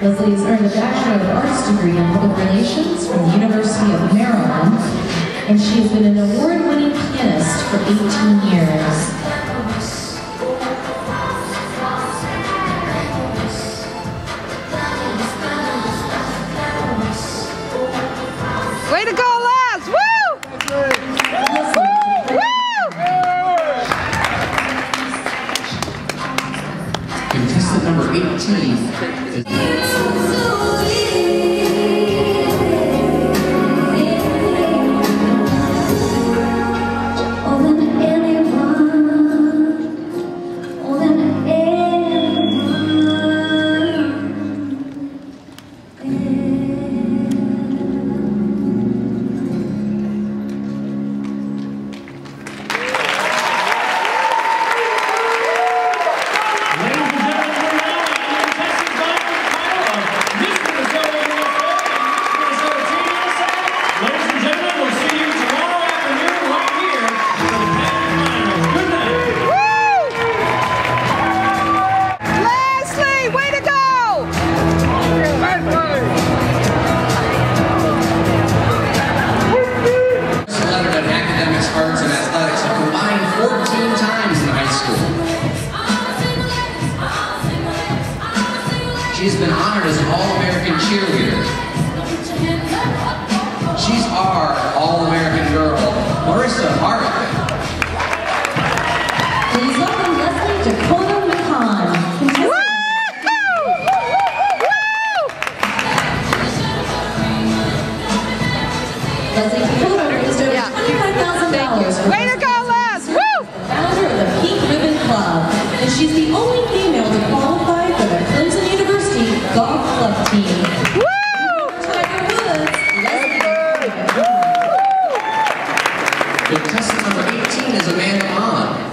Leslie has earned a Bachelor of Arts degree in Public Relations from the University of Maryland, and she has been an award-winning pianist for 18 years. Way to go, Les! Woo! Woo! Contestant number 18 is... Arts and athletics have combined 14 times in high school. She's been honored as an All-American cheerleader. She's our All-American girl, Marissa Hart. Please welcome Leslie Dakota McCon. Leslie Dakota raised over $25,000. Way to go, Les! Woo! Founder of the Pink Ribbon Club, and she's the only female to qualify for the Clemson University Golf Club team. Woo! Tiger Woods, Leslie. Contestant number 18 is Amanda Bond.